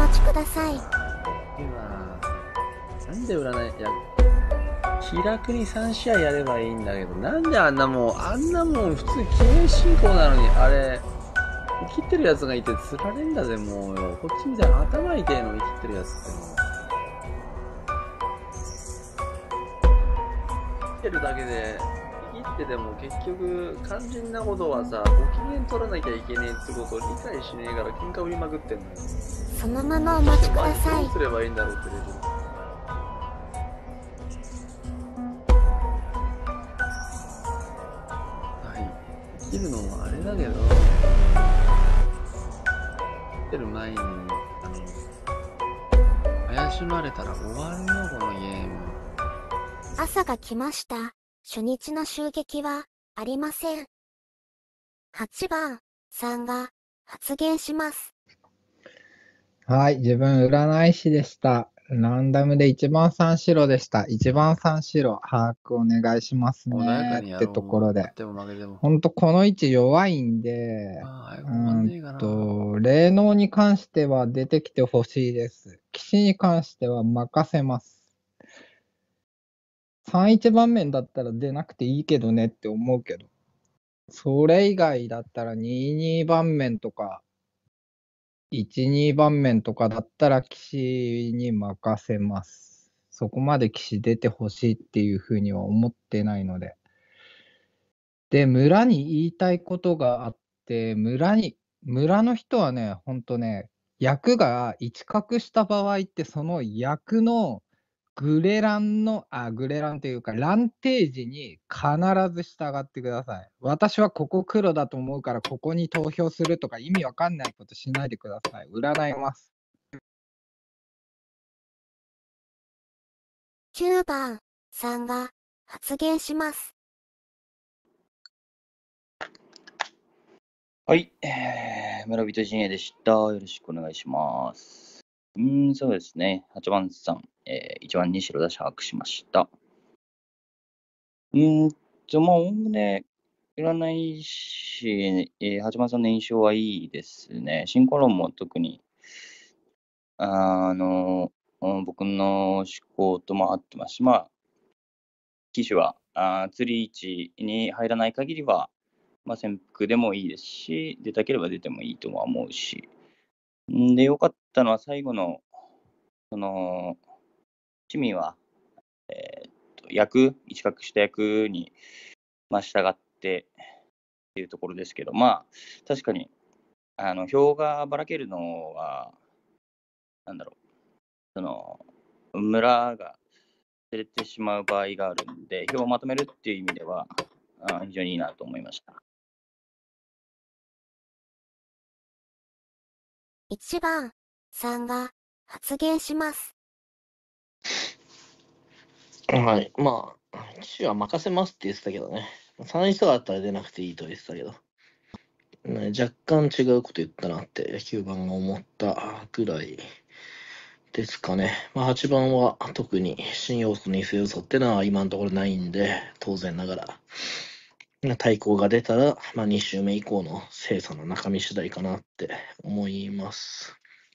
待ちください。 今、なんで占い、いや、気楽に3試合やればいいんだけど、なんであんなもん普通記念進行なのに、あれ、生きてるやつがいて釣られんだぜ、もうよ。こっちみたいに頭痛いの、生きてるやつってもう。生きてるだけで、生きてても結局、肝心なことはさ、ご機嫌取らなきゃいけねえってことを理解しねえから喧嘩売りまくってんのよ。 そのままお待ちくだマジさい。 どうすればいいんだろうってレベル。生きるのもあれだけど、生きてる前に、怪しまれたら終わるよ、このゲーム。 朝が来ました。初日の襲撃はありません。8番さんが発言します。 はい、自分占い師でした。ランダムで1番さん白でした。1番さん白、把握お願いします穏やかねってにやろう。 ところで。 勝っても負けても。 ほんとこの位置弱いんで、霊能に関しては出てきてほしいです。騎士に関しては任せます。3-1番面だったら出なくていいけどねって思うけど、それ以外だったら2-2番面とか、1、2番面とかだったら騎士に任せます。そこまで騎士出てほしいっていうふうには思ってないので。で、村に言いたいことがあって、村の人はね、ほんとね、役が一角した場合って、その役のグレランというか、ランテージに必ず従ってください。私はここ黒だと思うから、ここに投票するとか意味わかんないことしないでください。占います。 9番さんが発言します。 はい、村人陣営でした。よろしくお願いします。そうですね。8番さん、1番に白出し把握しました。まあ、おおむね、占い師、8番さんの印象はいいですね。進行論も特に、僕の思考とも合ってますし、まあ、騎手は釣り位置に入らない限りは、まあ、潜伏でもいいですし、出たければ出てもいいとは思うし。で、良かったのは最後の、市民は、一角した役に、まあ、従ってっていうところですけど、まあ、確かに、票がばらけるのは、なんだろう、村が連れてしまう場合があるんで、票をまとめるっていう意味では、非常にいいなと思いました。 1番さんが発言します。 はい。まあ、騎手は任せますって言ってたけどね。3-1とかだったら出なくていいと言ってたけど。若干違うこと言ったなって9番が思ったぐらいですかね。まあ、8番は特に新要素、偽要素ってのは今のところないんで、当然ながら。対抗が出たら、まあ、2周目以降の精査の中身次第かなって思います。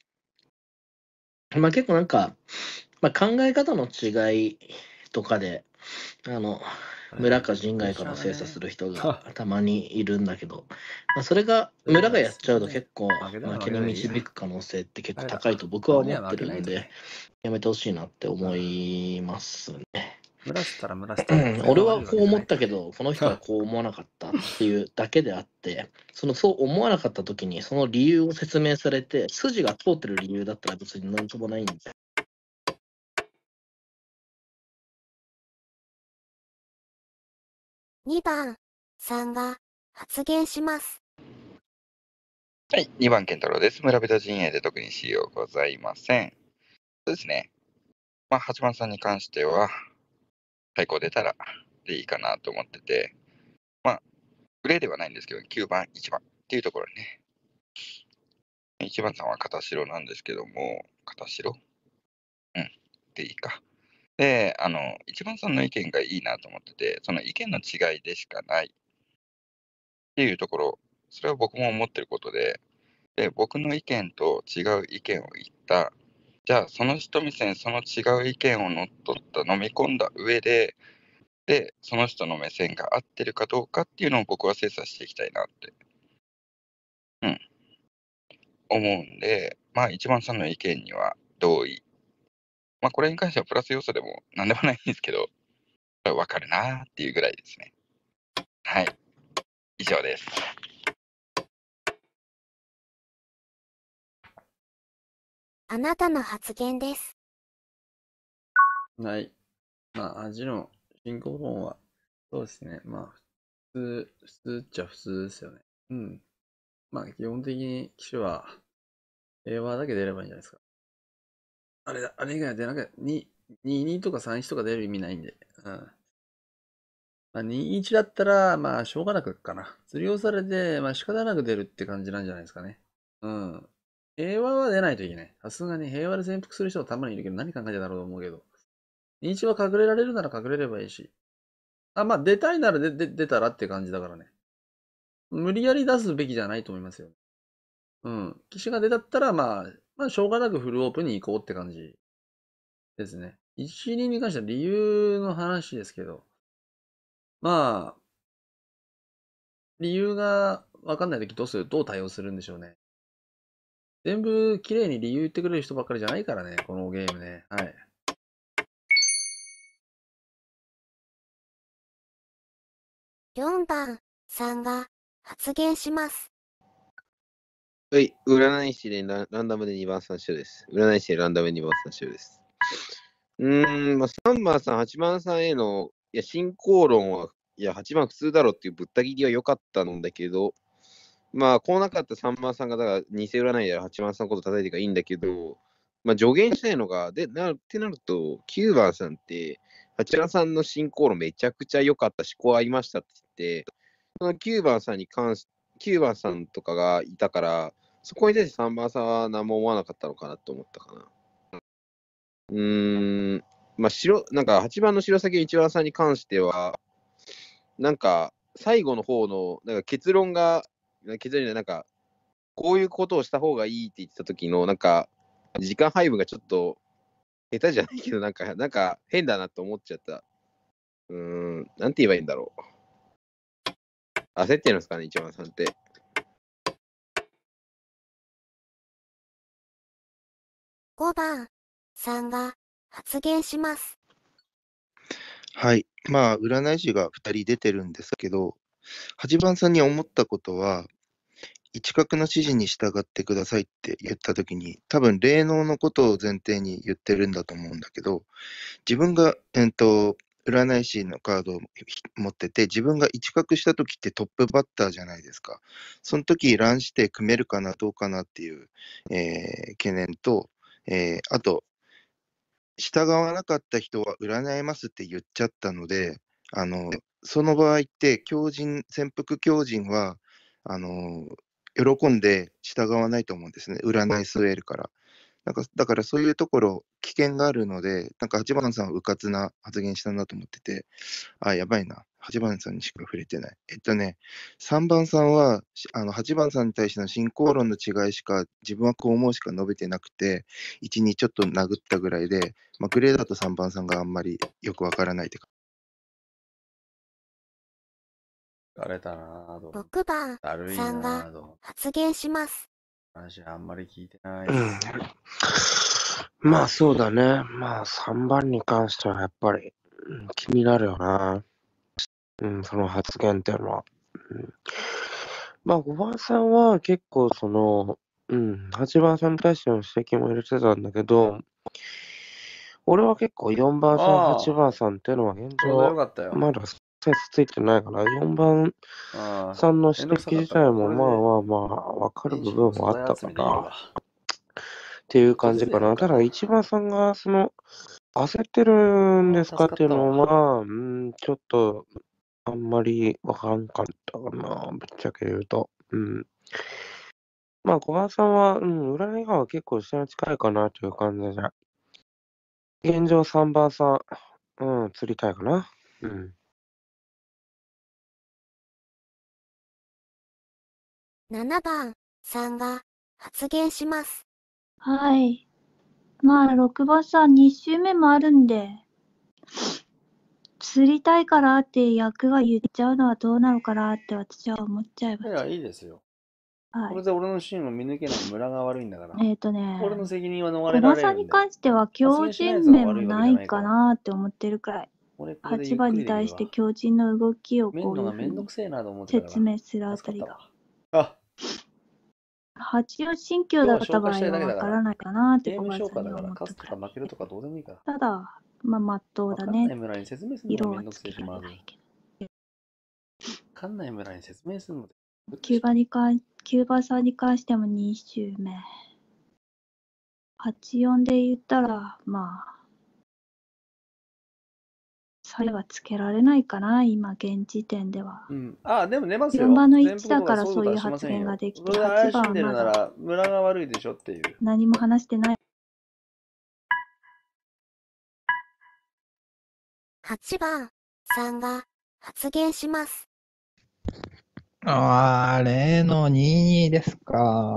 まあ、結構なんか、まあ、考え方の違いとかで、村か人外かの精査する人がたまにいるんだけど、まあ、それが村がやっちゃうと結構負けに導く可能性って結構高いと僕は思ってるんで、やめてほしいなって思いますね。俺はこう思ったけど、この人はこう思わなかったっていうだけであって、そう思わなかった時にその理由を説明されて、筋が通ってる理由だったら別に何ともないんで。 2番さんが発言します。 はい、2番健太郎です。村人陣営で特にしようございません。そうですね。まあ、8番さんに関しては、対抗出たらでいいかなと思ってて、まあ、グレーではないんですけど、9番、1番っていうところにね。1番さんは片白なんですけども、片白でいいか。で、1番さんの意見がいいなと思ってて、その意見の違いでしかないっていうところ、それは僕も思ってることで、僕の意見と違う意見を言った。じゃあ、その人目線、その違う意見を乗っ取った、飲み込んだ上で、その人の目線が合ってるかどうかっていうのを僕は精査していきたいなって、思うんで、まあ、一番さんの意見には同意。まあ、これに関してはプラス要素でも何でもないんですけど、わかるなーっていうぐらいですね。はい。以上です。 あなたの発言です。 はい。まあ、味の進行論は、そうですね。まあ、普通っちゃ普通ですよね。うん。まあ、基本的に機種は、平和だけ出ればいいんじゃないですか。あれ以外は出なきゃ、22とか31とか出る意味ないんで。うん。まあ、21だったら、まあ、しょうがなくかな。釣り押されて、まあ、仕方なく出るって感じなんじゃないですかね。うん。平和は出ないといけない。さすがに平和で潜伏する人はたまにいるけど、何考えてだろうと思うけど。21は隠れられるなら隠れればいいし。まあ、出たいなら出たらって感じだからね。無理やり出すべきじゃないと思いますよ。うん。機種が出たったら、まあ、しょうがなくフルオープンに行こうって感じですね。1、2に関しては理由の話ですけど、まあ、理由がわかんないときどう対応するんでしょうね。全部綺麗に理由言ってくれる人ばっかりじゃないからね、このゲームね。はい。 4番さんが発言します。 はい、占い師でランダムで2番3週です。占い師でランダムで2番3週です。まあ、3番さん、8番さんへの、いや、進行論は、いや、8番普通だろっていうぶった切りは良かったんだけど、まあ、こうなかった3番さんが、だから、偽占いや8番さんのこと叩いてるからいいんだけど、まあ、助言したいのが、ってなると、9番さんって、8番さんの進行論めちゃくちゃ良かったし、こうありましたって言って、その9番さんに9番さんとかがいたから、そこに対して3番さんは何も思わなかったのかなと思ったかな。まあ、なんか8番の白崎1番さんに関しては、なんか最後の方のなんか結論でなんか、こういうことをした方がいいって言ってた時の、なんか、時間配分がちょっと下手じゃないけど、なんか変だなと思っちゃった。なんて言えばいいんだろう。焦ってるんですかね、1番さんって。 5番さんが発言します。 はい。まあ、占い師が2人出てるんですけど、8番さんに思ったことは、一角の指示に従ってくださいって言ったときに、多分霊能のことを前提に言ってるんだと思うんだけど、自分が、占い師のカードを持ってて、自分が一角したときってトップバッターじゃないですか。その時乱して組めるかな、どうかなっていう、懸念と、あと、従わなかった人は占えますって言っちゃったので、その場合って、潜伏狂人は、喜んで従わないと思うんですね。占い据えるから。だからそういうところ、危険があるので、なんか8番さんはうかつな発言したなと思ってて、やばいな。8番さんにしか触れてない。3番さんは、8番さんに対しての進行論の違いしか、自分はこう思うしか述べてなくて、1にちょっと殴ったぐらいで、グレーだと3番さんがあんまりよくわからないってか。 疲れたなぁと。 6番だるいさんながぁと。 発言します。 話あんまり聞いてないですよ。 まあそうだね。まあ3番に関してはやっぱり、気になるよな。その発言っていうのは。まあ5番さんは結構8番さんに対しての指摘も入れてたんだけど、俺は結構4番さん、8番さんっていうのは現ちょうどよ状、 かったよ。 まだセンスついてないから、4番さんの指摘自体もまあわかる部分はあったかな。っていう感じかな。ただ1番さんが焦ってるんですかっていうのは、ちょっとあんまりわからんかったかな、ぶっちゃけ言うと。まあ、小川さんは、占いが結構下に近いかなという感じで、現状3番さん、釣りたいかな。 7番さんが発言します。 はい。 まあ、6番さん、2周目もあるんで、釣りたいからって役が言っちゃうのはどうなのかなって私は思っちゃいまいや、 した。 いいですよ。 はい。 これで俺のシーンを見抜けない村が悪いんだから。俺の責任は逃小れら馬さんにれるんで。 関しては強靭面もないかなって思ってるくらい。 俺これでゆ 8番っくりできるわ。 に対して強靭の動きを見るこういうふうにのがめんどくせえなと思ってたから。 説明するあたりが。 助かったわ。あ、 8を新旧だった場合はわからないかなってゲーム小馬消化だから、 さんには思った勝つとか負けるとかどうでもいいから。 ただ、まあ、まっとうだわかんないね。 村に説明するの色がめんどくはつけせえしまず。 られないけど。 わかんない村に説明するので。 9番さんに関しても2周目。84で言ったら、まあ、差はつけられないかな、今、現時点では。 うん。あ、でも寝ますよ。 4番の全 1だから部そういう発言ができて、8 それで怪しん番はまだでるなら村が悪いでしょっていう。 何も話してない。 8番さんが発言します。 例の22ですか。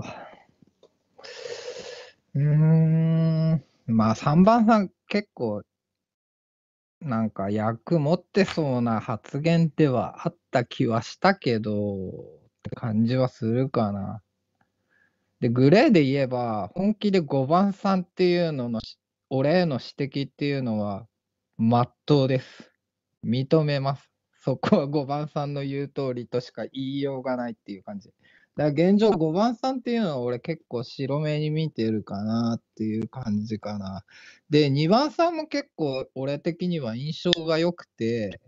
まあ3番さん結構、なんか役持ってそうな発言ではあった気はしたけど、って感じはするかな。で、グレーで言えば、本気で5番さんっていうのの、俺への指摘っていうのは、真っ当です。認めます。そこは5番さんの言う通りとしか言いようがないっていう感じ。だから現状5番さんっていうのは俺結構白目に見てるかなっていう感じかな。で、2番さんも結構俺的には印象が良くて、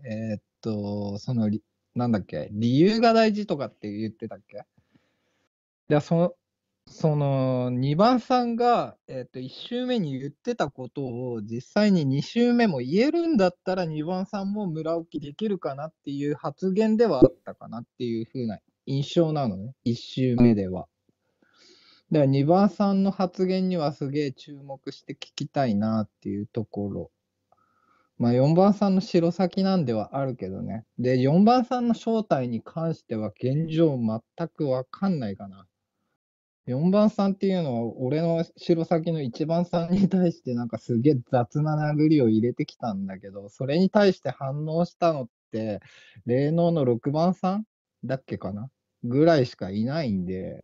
なんだっけ、理由が大事とかって言ってたっけ？で、その2番さんが、1周目に言ってたことを実際に2周目も言えるんだったら2番さんも村置きできるかなっていう発言ではあったかなっていう風な印象なのね、1周目では。だから2番さんの発言にはすげえ注目して聞きたいなっていうところ。まあ4番さんの白先なんではあるけどね。で、4番さんの正体に関しては現状全くわかんないかな。4番さんっていうのは、俺の白先の1番さんに対してなんかすげえ雑な殴りを入れてきたんだけど、それに対して反応したのって、霊能の6番さんだっけかなぐらいしかいないんで、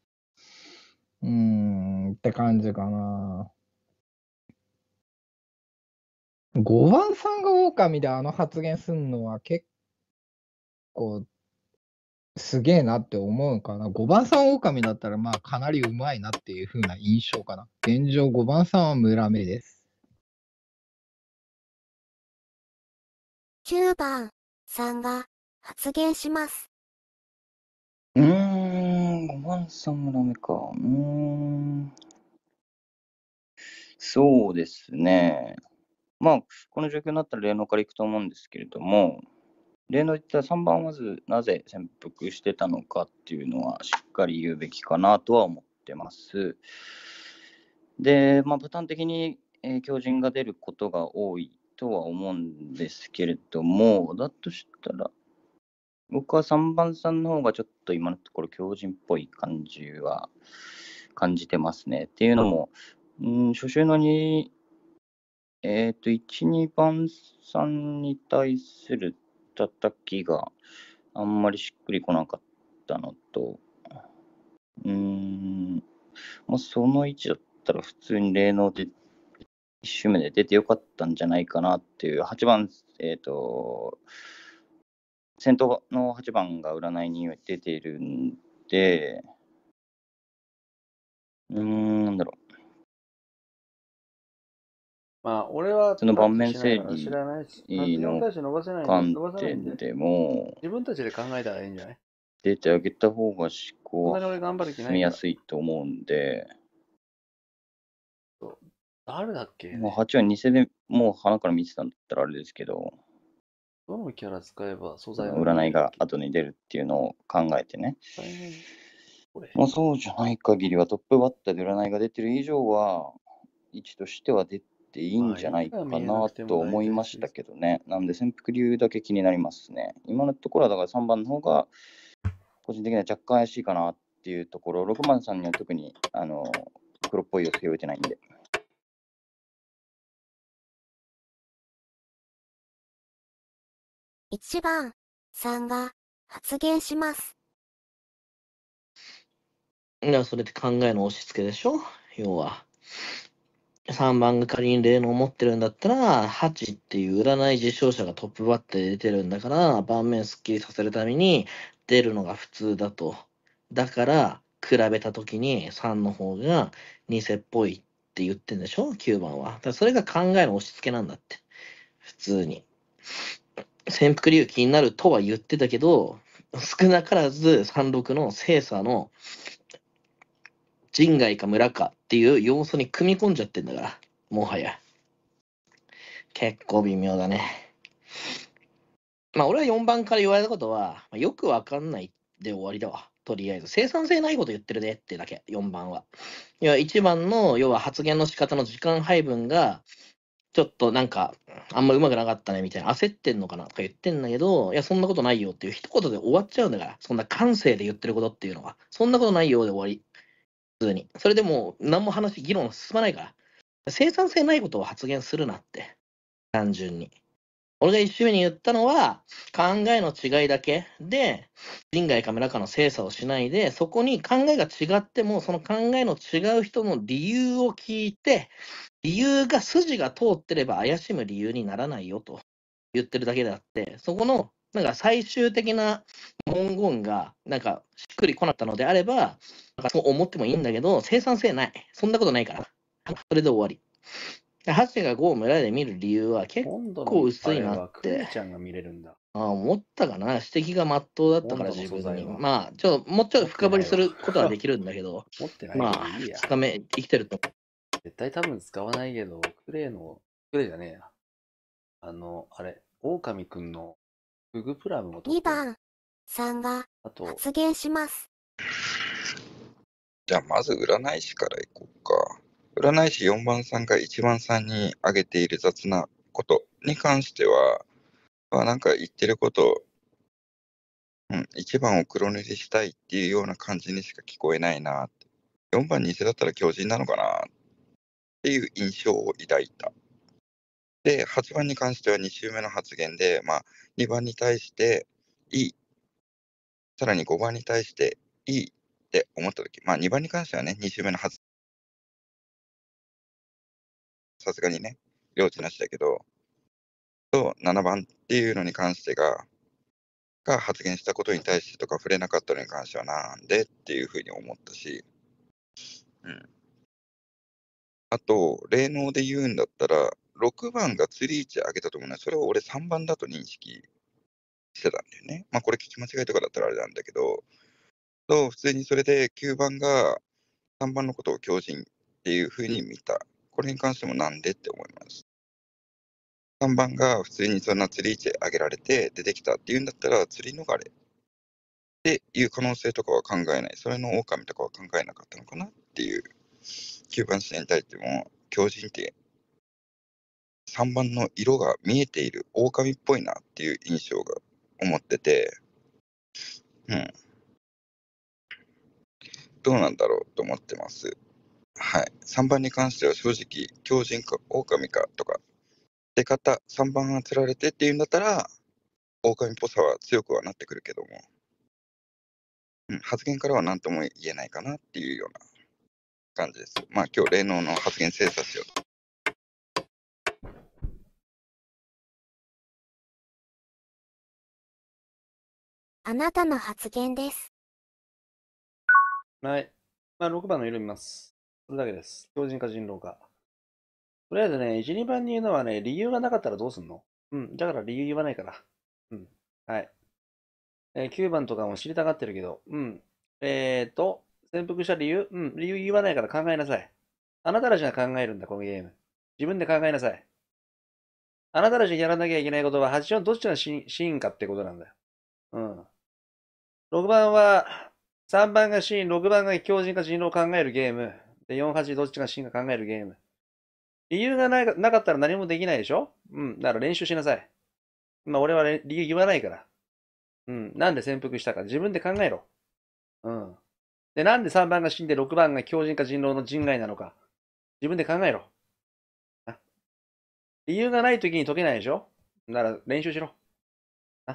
って感じかな。5番さんが狼であの発言するのは結構すげえなって思うかな。5番さん狼だったらまあかなりうまいなっていう風な印象かな。現状5番さんは村目です。 9番さんが発言します。 5番さん村目か。そうですね。まあ、この状況になったら霊能からいくと思うんですけれども、霊能言ったら3番はまずなぜ潜伏してたのかっていうのはしっかり言うべきかなとは思ってます。で、まあ、パターン的に、強靭が出ることが多いとは思うんですけれども、だとしたら、僕は3番さんの方がちょっと今のところ強靭っぽい感じは感じてますね。っていうのも、初週の1、2番さんに対する叩きがあんまりしっくりこなかったのと、まあ、その位置だったら普通に霊能で1周目で出てよかったんじゃないかなっていう、8番、先頭の8番が占いに出ているんで、なんだろう。 まあ、俺はその盤面整知らないし、 理の観点でも、 自分たちで考えたらいいんじゃない？ 出てあげた方が思考そんなに俺頑張る気ないから進みやすいと思うんで、 誰だっけ？ もう8は偽でもう鼻から見てたんだったらあれですけど、 どのキャラ使えば素材占いが後に出るっていうのを考えてね。もうそうじゃない限りはトップバッターで占いが出てる以上は、位置としては出ていいんじゃないかなと思いましたけどね。なので潜伏理由だけ気になりますね。今のところはだから3番の方が個人的には若干怪しいかなっていうところ、6番さんには特に黒っぽい要素を置いてないんで。 1番、3が発言します。 いや、それって考えの押し付けでしょ要は。3番が仮に霊能を持ってるんだったら、8っていう占い事象者がトップバッターで出てるんだから、盤面すっきりさせるために出るのが普通だと。だから、比べたときに3の方が偽っぽいって言ってんでしょ ?9 番は。だからそれが考えの押し付けなんだって。普通に。潜伏理由気になるとは言ってたけど、少なからず36の精査の人外か村かっていう要素に組み込んじゃってんだから、もはや。結構微妙だね。まあ俺は4番から言われたことは、よくわかんないで終わりだわ。とりあえず。生産性ないこと言ってるねってだけ、4番は。いや、1番の、要は発言の仕方の時間配分が、ちょっとなんか、あんま上手くなかったねみたいな、焦ってんのかなとか言ってんだけど、いや、そんなことないよっていう一言で終わっちゃうんだから、そんな感性で言ってることっていうのは。そんなことないよで終わり。普通に。それでもう、何も議論進まないから。生産性ないことを発言するなって。単純に。俺が一周目に言ったのは、考えの違いだけで、人外か村かの精査をしないで、そこに考えが違っても、その考えの違う人の理由を聞いて、理由が筋が通ってれば怪しむ理由にならないよと言ってるだけであって、そこの、なんか最終的な文言が、なんかしっくりこなかったのであれば、なんかそう思ってもいいんだけど、生産性ない。そんなことないから。それで終わり。ハチが5を村で見る理由は結構薄いなっクレて。 イちゃんが見れるんだ。 思ったかな。指摘が真っ当だったから自分に。まあ、もうちょっと深掘りすることはできるんだけど、 持ってないまあ、2日目生きてると。 絶対多分使わないけど、クレイじゃねえや。あれ、狼くんのフグプラムも 2番、3が発言します。 じゃあまず占い師からいこうか。占い師4番さんが1番さんに挙げている雑なことに関しては、まあなんか言ってること、1番を黒塗りしたいっていうような感じにしか聞こえないなって。4番偽だったら狂人なのかなっていう印象を抱いた。で、8番に関しては2週目の発言で、まあ2番に対していい。さらに5番に対していいって思ったとき、まあ2番に関してはね、2週目の発さすがにね、領地なしだけど、と7番っていうのに関してが発言したことに対してとか触れなかったのに関してはなんでっていうふうに思ったし、あと、霊能で言うんだったら、6番が釣り位置上げたと思うのは、それを俺3番だと認識してたんだよね。まあこれ聞き間違いとかだったらあれなんだけど、普通にそれで9番が3番のことを強靭っていうふうに見た。これに関してもなんでって思います。3番が普通にそんな釣り位置上げられて出てきたっていうんだったら、釣り逃れっていう可能性とかは考えない。それの狼とかは考えなかったのかなっていう。9番視点に対しても、強靭って3番の色が見えている狼っぽいなっていう印象が思ってて、どうなんだろうと思ってます。はい。3番に関しては正直、強靭か狼かとか、出方、3番が釣られてっていうんだったら、狼っぽさは強くはなってくるけども、発言からは何とも言えないかなっていうような感じです。まあ今日、霊能の発言精査しようと。 あなたの発言です。 はい。まあ6番の色見ます。それだけです。強靭か人狼か。とりあえずね、1、2番に言うのはね、理由がなかったらどうすんの？だから理由言わないから。はい。9番とかも知りたがってるけど、潜伏した理由理由言わないから考えなさい。あなたたちが考えるんだ、このゲーム。自分で考えなさい。あなたたちにやらなきゃいけないことは、8番どっちがシーンかってことなんだよ。6番は、3番がシーン、6番が強靭か人狼を考えるゲーム。で、4、8どっちがシーンか考えるゲーム。理由がなかったら何もできないでしょ？だから練習しなさい。俺は理由言わないから。なんで潜伏したか自分で考えろ。で、なんで3番が死んで6番が強靭か人狼の人外なのか。自分で考えろ。理由がないときに解けないでしょ？なら練習しろ。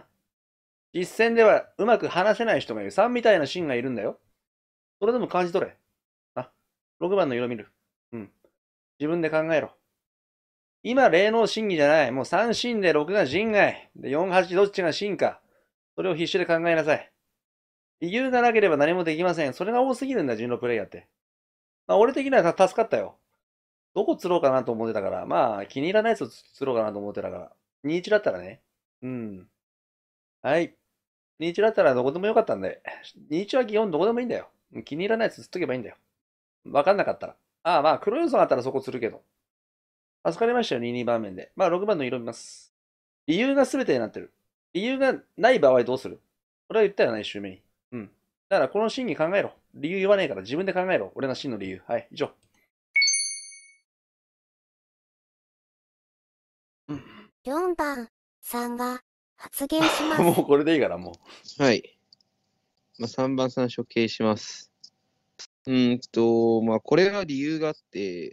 実戦ではうまく話せない人がいる。3みたいなシーンがいるんだよ。それでも感じ取れ。あ、6番の色見る。うん。自分で考えろ。今、霊能審議じゃない。もう3審で6が人外。で、4、8どっちが真か。それを必死で考えなさい。理由がなければ何もできません。それが多すぎるんだ、人狼プレイヤーって。まあ、俺的には助かったよ。どこ釣ろうかなと思ってたから。まあ、気に入らないやつ釣ろうかなと思ってたから。21だったらね。うん。はい。21だったらどこでもよかったんで。21は基本どこでもいいんだよ。気に入らないやつ釣っとけばいいんだよ。わかんなかったら。ああ、まあ、黒要素があったらそこ釣るけど。助かりましたよ、2、2番面で。まあ、6番の色見ます。理由が全てになってる。理由がない場合どうする？これは言ったよな、1周目に。うん。だからこの真に考えろ。理由言わねえから自分で考えろ。俺の真の理由。はい、以上。 4番さんが発言します。 もうこれでいいから、もう。 はい。まあ、3番さん処刑します。まあ、これは理由があって、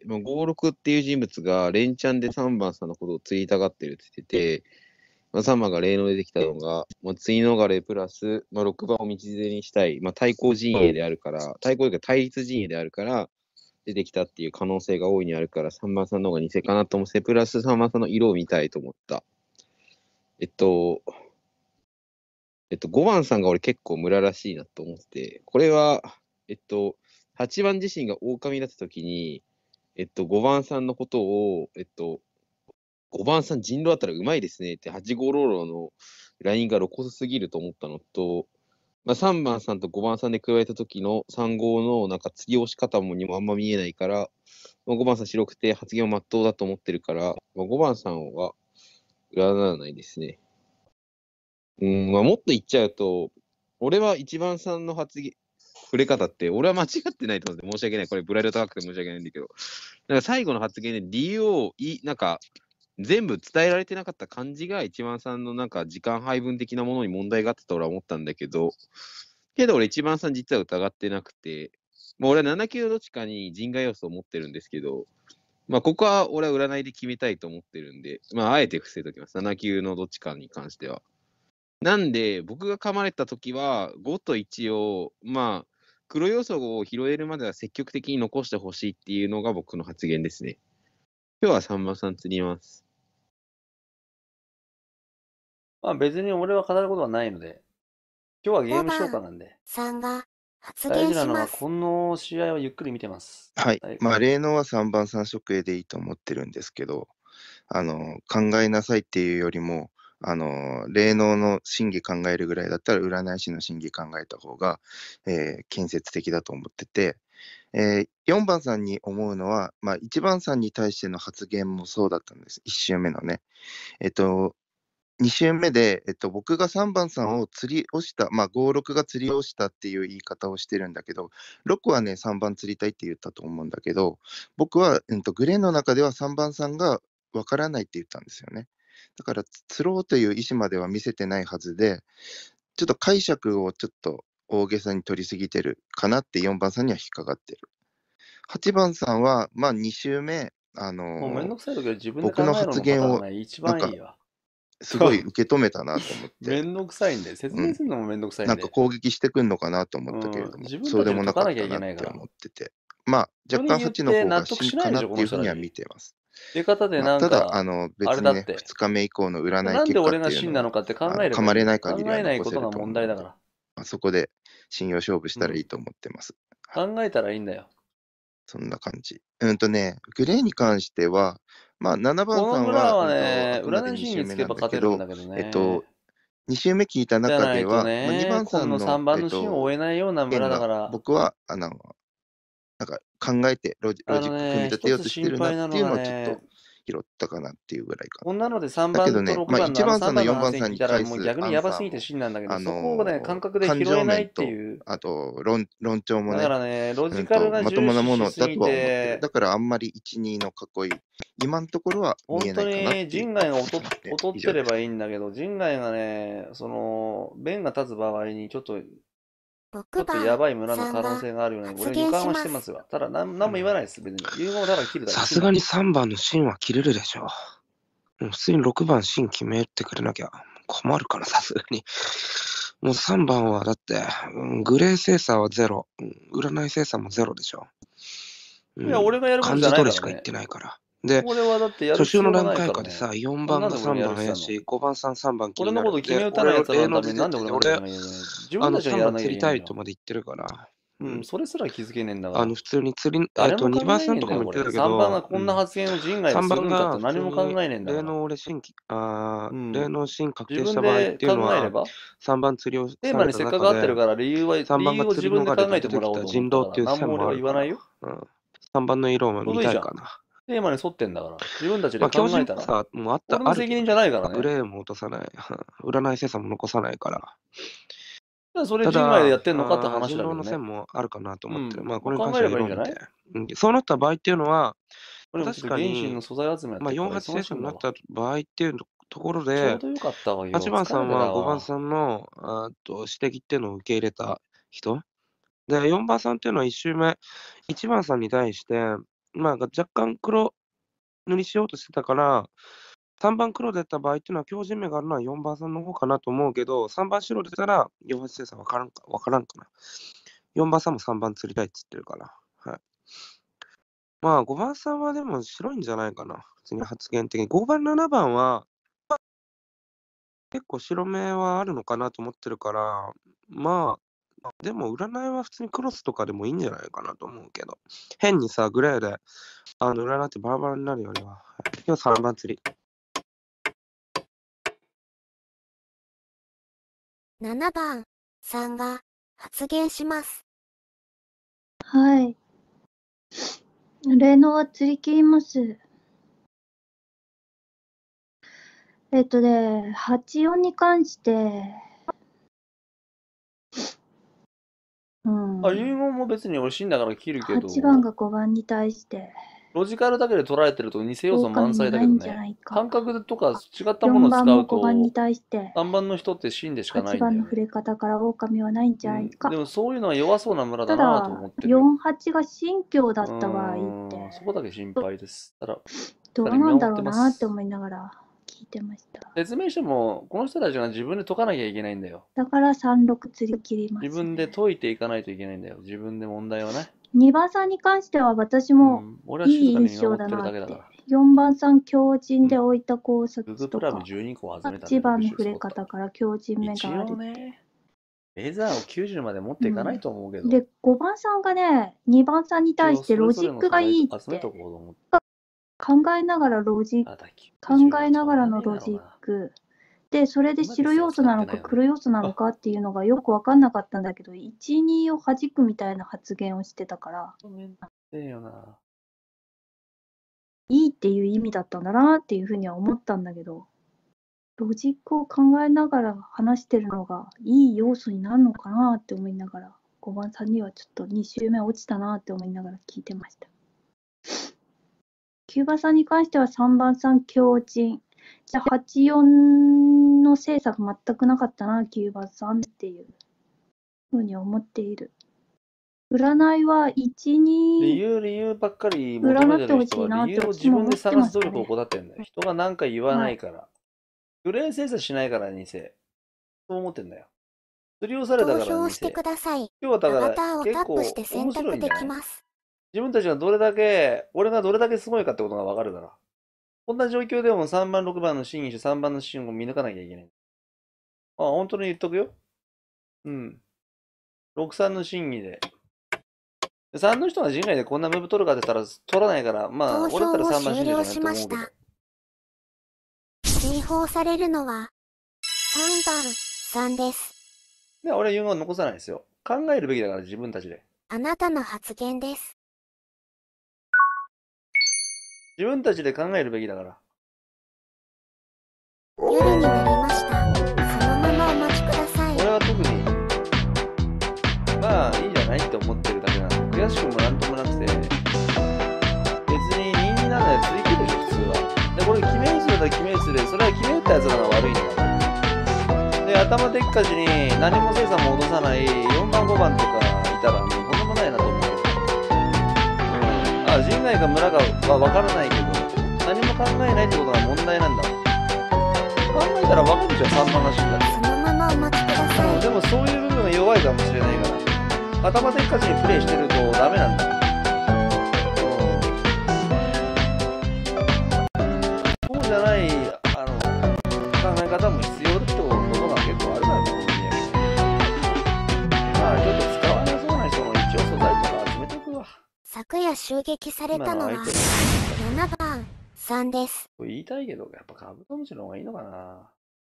まあ、56っていう人物が連チャンで3番さんのことを釣りたがってるって言ってて、まあ、3番が霊能でできたのが、まあ、追逃れプラス、まあ、6番を道連れにしたい、まあ、対抗陣営であるから、対抗というか対立陣営であるから、出てきたっていう可能性が大いにあるから、3番さんの方が偽かなと思って、プラス3番さんの色を見たいと思った。5番さんが俺結構ムラらしいなと思って、これは、8番自身が狼だったときに、5番さんのことを、5番さん人狼だったらうまいですねって、8号ローローのラインが露骨すぎると思ったのと、まあ、3番さんと5番さんで加えた時の3号のなんか釣り押し方にもあんま見えないから、まあ、5番さん白くて発言を真っ当だと思ってるから、まあ、5番さんは占わないですね。まあ、もっと言っちゃうと、俺は1番さんの発言、触れ方って、俺は間違ってないと思って申し訳ない。これ、ブライド高くて申し訳ないんだけど、なんか最後の発言で理由をなんか、全部伝えられてなかった感じが、1番さんのなんか時間配分的なものに問題があったと俺は思ったんだけど、俺1番さん実は疑ってなくて、まあ、俺は7級どっちかに人外要素を持ってるんですけど、まあ、ここは俺は占いで決めたいと思ってるんで、まあ、あえて伏せときます。7級のどっちかに関しては。なんで、僕が噛まれたときは、5と1を、まあ、黒要素を拾えるまでは積極的に残してほしいっていうのが僕の発言ですね。今日は3番さん釣ります。 まあ別に俺は語ることはないので、今日はゲーム消化なんで。 さんが発大言事なのは、 します。 この試合はゆっくり見てます。 はい。まあ、霊能は3番さん処刑でいいと思ってるんですけど、考えなさいっていうよりも、霊能の真偽考えるぐらいだったら、占い師の真偽考えた方が、建設的だと思ってて、4番さんに思うのは、まあ、1番さんに対しての発言もそうだったんです。1周目のね。2周目で、僕が3番さんを釣り押した、まあ、5、6が釣り押したっていう言い方をしてるんだけど、6はね、3番釣りたいって言ったと思うんだけど、僕は、グレーの中では3番さんがわからないって言ったんですよね。だから、釣ろうという意思までは見せてないはずで、ちょっと解釈をちょっと大げさに取りすぎてるかなって4番さんには引っかかってる。8番さんは、まあ2周目、 もうめんどくさい時は自分で考僕のえるの発言をが一番いいわ。 すごい受け止めたなと思って。 めんどくさいんで、説明するのもめんどくさいんで。 なんか攻撃してくんのかなと思ったけれども、 自分そうでもなかったたちで解かなきゃいけないからなって思ってて。まあ、若干8の方が真かなっていうふうには見てます。 出方でなんか、 ただ、別にね、2日目以降の占いなんで結果俺が真っていうのなのかって考えれば噛まれない限りは考えない残せることが問と思うので、 題だから。 あそこで信用勝負したらいいと思ってます。 考えたらいいんだよ。 そんな感じ。グレーに関しては、まあ、7番こさんの村はは、 ね、 あくまで2 占い師周目につけばなんだけど勝てるんだ、けどね。 2周目聞いたじゃ中では、 ないとまあ、2 ね、 番さんの、 この3番のシーンを追えないような村だから。 僕は、なんか考えてロジック組み立てようとしてるなっていうのをちょっと拾ったかなっていうぐらいかな。 こんなので3番と6番の 1番さんの 3 4番さんに聞いたら返すもう逆にやばすぎてシーンなんだけど、そこをね、感覚で拾感情えない面とっていう。、 あと論調もだね、 からね、ロジカルがまともなものだ重視しすぎとは思ってる。 て、 だからあんまり1、2の囲い、今のところは見本当えないかなっていうに人外が劣以上ですってればいいんだけど、人外がね、弁が立つ場合にちょっとやばい村の可能性があるように、俺予感はしてますわ。ただ何も言わないです、別に。言うのをただ切るだけ。 さすがに3番の芯は切れるでしょう。普通に6番芯決めてくれなきゃ困るから、さすがに。 もう3番はだって、グレー精査はゼロ、占い精査もゼロでしょ。 いや、俺がやること漢じゃないからね。 字取りしか言ってないから。で、 俺はだってやる初週の何必要がないからね。 回かでさ、4番が3番怪しい、5番3番気俺のになる。 こと決め打たないやつらのためになんで俺が俺、 やらなきゃいけないの？自分たちがやらなきゃいけない 3番釣りたいとまで言ってるから。 それすら気づけねえんだから。 普通に釣り、 誰も考 2番えねさんとかえんだよ、これ。 も言ってたけど、 3番がこんな発言を人外でするんかって何も考えねえんだから。 例の俺新規、例の新確定自した場合っ分でていうのは考えれば、 3番釣りをさテーマにせっかく合ってるから、理由を 3番が自釣りのが分で考えてもらおうと思人狼っていう何も俺は線もある言わないよ。 3番の色も見たいかな。 テーマに沿ってんだから。自分たちでまあ、 考教えたら。 授さ、もうあった俺の責任じゃないからね。 グレーも落とさない。占い精査も残さないから。 それ人外でやってんのかって話だけ人狼どね。 の線もあるかなと思ってる。まあ、こ考れに関してはえればいいんじゃない？ そうなった場合っていうのは、確か原神に、 の素材集めやってまあ、 るから 48精査になった場合っていうところちょでう、どよかったわよ。 8番さんは疲れてたわ 5番さんの指摘っていうのを受け入れた人。で、4番さんっていうのは1周目、1番さんに対して、まあ、若干黒塗りしようとしてたから、3番黒出た場合っていうのは、強靭目があるのは4番さんの方かなと思うけど、3番白出たら、48星さん分からんかな。4番さんも3番釣りたいって言ってるから。はい。まあ、5番さんはでも白いんじゃないかな。普通に発言的に。5番、7番は、結構白目はあるのかなと思ってるから、まあ、でも占いは普通にクロスとかでもいいんじゃないかなと思うけど、変にさ、グレーで、占ってバラバラになるよりは、今日3番釣り。 7番さんが発言します。 はい。霊能は釣り切ります。84に関して、 遺言も別に俺死んだから切るけど、 8番が5番に対して、 ロジカルだけで捉えてると偽要素満載だけどね。感覚とか違った 4 ものを使番もうと、 5番に対して、 3番の人って死んでしかない 8 んだよ番の触れ方から狼はないんじゃないか。 でもそういうのは弱そうな村だたなとだ思ってるよ。 48が新教だった場合ってそこだけ心配です。ただどうなんだろうなって思いながら聞いてました。 説明しても、この人たちが自分で解かなきゃいけないんだよ。 だから36釣り切ります。 自分で解いていかないといけないんだよ。自分で問題はね。 2番さんに関しては私も俺はい静かにい印見守って象だなってるだけだから。。 4番さん強靭で置いた考察ググとか、 プラム12個外れたんだよ 8番の触れ方から強靭目一がある。 応ね、レーザーを90まで持っていかないと思うけど。 で、5番さんがね、2番さんに対してロジックがいいって集めとこうと思って。 考えながらロジック、考えながらのロジック。で、それで白要素なのか黒要素なのかっていうのがよく分かんなかったんだけど、1、2を弾くみたいな発言をしてたから、いいっていう意味だったんだなっていうふうには思ったんだけど、ロジックを考えながら話してるのがいい要素になるのかなって思いながら、5番さんにはちょっと2周目落ちたなって思いながら聞いてました。9番さんに関しては3番さん強靭。じゃあ84の精査が全くなかったな、9番さんっていうふうに思っている。占いは1、2、 理由ばっかり求めてる人は理由を自分で探す努力を怠ってるんだよ。人が何か言わないから。グレー精査しないから偽。そう思ってんだよ。釣りをされたから偽。 投票してください。 今日はだからアバターをタップして選択できます。 自分たちがどれだけ、俺がどれだけすごいかってことがわかるから。こんな状況でも3番、6番の真偽手、3番の真を見抜かなきゃいけない。あ、本当に言っとくよ。6、3の真偽で。3の人が人外でこんなムーブ取るかって言ったら取らないから、まあ、俺だったら3番真偽じゃないと思うけど。 追放されるのは3番さんです。 で、俺は遺言を残さないですよ。考えるべきだから自分たちで。 あなたの発言です。 自分たちで考えるべきだから。 夜になりました。そのままお待ちください。 俺は特に、まあいいじゃないって思ってるだけなの。悔しくもなんともなくて、別に2にならないと追求でしょ、普通は。で、これ決め打つだったら決め打つで、それは決め打ったやつらが悪いんだ。で、頭でっかちに何も精査も落とさない4番、5番とかいたらもうとんでもないなと思うけど。人外か村かは分からないけど、何も考えないってことが問題なんだ。考えたら分かるじゃん、3番らしいんだって。 そのまままお待ちください。 でもそういう部分が弱いかもしれないから、頭でっかちにプレイしてるとダメなんだ。そうじゃない考え方も必要だってことが結構あるからね。まあちょっと使わなそうな人の一応素材とか集めとくわ。 昨夜襲撃されたのは今の相手 7番3です。 言いたいけど、やっぱカブトムシの方がいいのかな。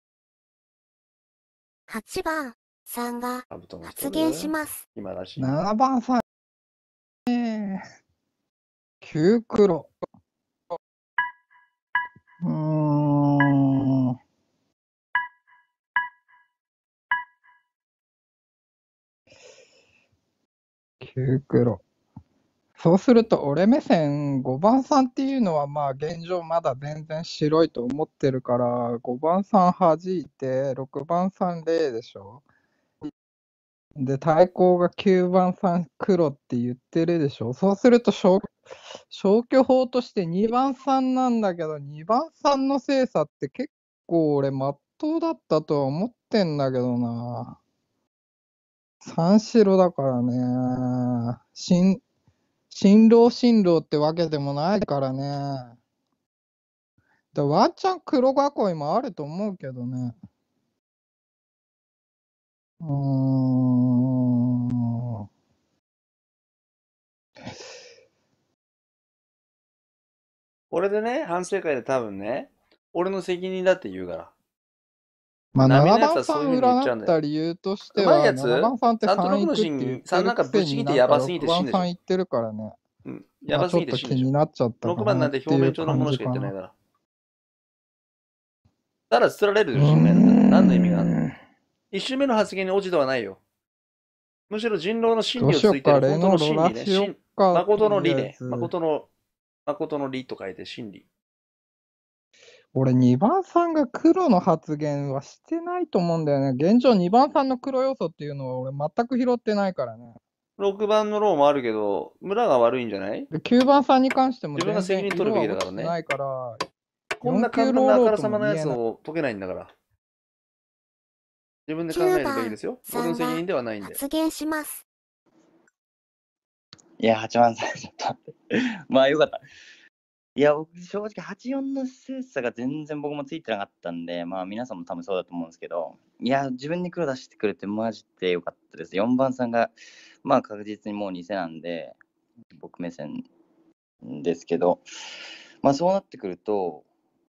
8番3がカブトムシ発言します。 今らしい。 7番さん、9黒。9黒。そうすると、俺目線5番さんっていうのは、まあ現状まだ全然白いと思ってるから、5番さん弾いて、6番さん0でしょ。で、対抗が9番さん黒って言ってるでしょ。そうすると消去法として2番さんなんだけど、2番さんの精査って結構俺まっとうだったとは思ってんだけどな。3白だからね。新郎ってわけでもないからね。ワンチャン黒囲いもあると思うけどね。 これでね、反省会で多分ね、俺の責任だって言うから。 まあ、7 波のやつは番さそういうん風に言っちゃうんだよ占った理由としては、 うまいやつ 7番さんって 3と6 3行のくって審議、 言って 3なんかるくせぶちぎになんかってやばすぎて 6番死んでしょ。 さん言ってるからね。 やばすぎて死んでしょ。 ちょっと気になっちゃったか 6番ななんっていうて表面上のも感じかのしか言ってないな。 から。ただ、釣られるよ、信頼だったら。何の意味があるの？ 1 周目の発言に落ち度はないよ。むしろ人狼の真どう理をついてる、 しようか、レ本当のノロラ真理ね。 しよっか、 誠の理ね。 とりあえず。 誠の理と書いて真理。 俺、2番さんが黒の発言はしてないと思うんだよね。現状、2番さんの黒要素っていうのは俺全く拾ってないからね。 6番のローもあるけど、村が悪いんじゃない？ で9番さんに関しても自分が全然責任取るべ色は落ちてきだからね。 ないから、 こんな 4級簡単なあからローローとさまなやつも言えない。 を解けないんだから。自分で考え 9 るべき番ですよ。俺の責 3 任ではながいんで。 発言します。 いや、8番さん、ちょっと待って。まあ、よかった。いや、僕、正直、84の精査が全然僕もついてなかったんで、まあ、皆さんも多分そうだと思うんですけど、いや、自分に黒出してくれて、マジでよかったです。4番さんが、まあ、確実にもう偽なんで、僕目線ですけど、まあ、そうなってくると、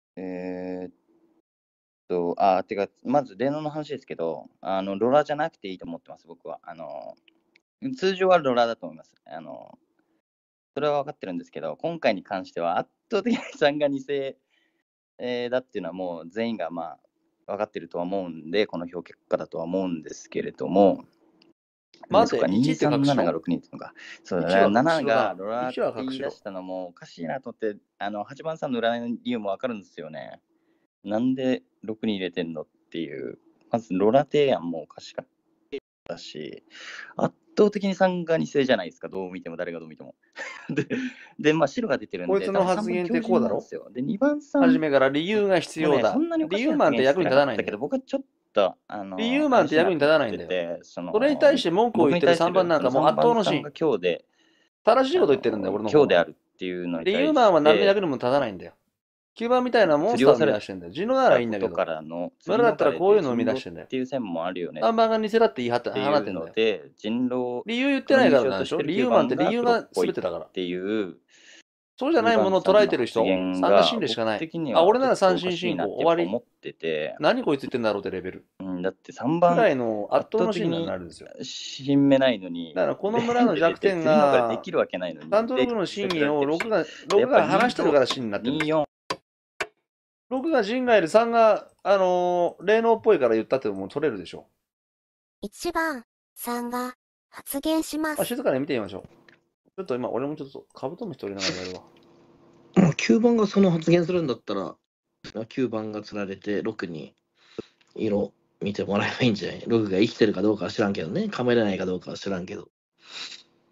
てか、まず、レノの話ですけど、ロラじゃなくていいと思ってます、僕は。通常はロラだと思います。それは分かってるんですけど、今回に関しては圧倒的に3が偽、だっていうのはもう全員がまあ分かってるとは思うんで、この評結果だとは思うんですけれども、 まずそうか、2、3、7が6人っていうのか。そうだね、7がロラって言い出したのもおかしいなと思って、8番さんの占いの理由も分かるんですよね。なんで6人入れてんのっていう、まずロラ提案もおかしかったし、圧倒的に3が偽じゃないですか、どう見ても誰がどう見ても。で、まあ白が出てるんで、 こいつの発言ってこうだろ？ で、2番さん。 初めから理由が必要だ。理由マンって役に立たないんだけど、僕はちょっと、 理由マンって役に立たないんだよ。それに対して文句を言ってる3番なんかもう圧倒のシーン。 今日で正しいこと言ってるんだよ、俺の方。 今日であるっていうのに対して。 理由マンは何の役にも立たないんだよ。9番みたいなモンスターを生み出してんだよ。ジノならいいんだけど。それだったらこういうのを生み出してんだよ。 っていう線もあるよね。 3番が偽だって言い放ってんだよ。理由言ってないからなんでしょ。理由マンって理由が全てだから。 っていう。 そうじゃないものを捉えてる人、3が真でしかない。あ、俺なら三振進行終わり。何こいつ言ってんだろうってレベル。 だって3番くらいの圧倒のシーンになるんですよ。 新めないのに。 だからこの村の弱点が、 できるわけないのに。 3と6の真意を6が話してるから真になってる。6が陣外で3が、霊能っぽいから言ったってもう取れるでしょ。 1番3が発言します。 静かに見てみましょう。ちょっと今、俺もちょっとカブトムシ取りながらやるわ。 9番がその発言するんだったら、9番が釣られて6に色見てもらえばいいんじゃない？ 6 が生きてるかどうかは知らんけどね。噛めれないかどうかは知らんけど。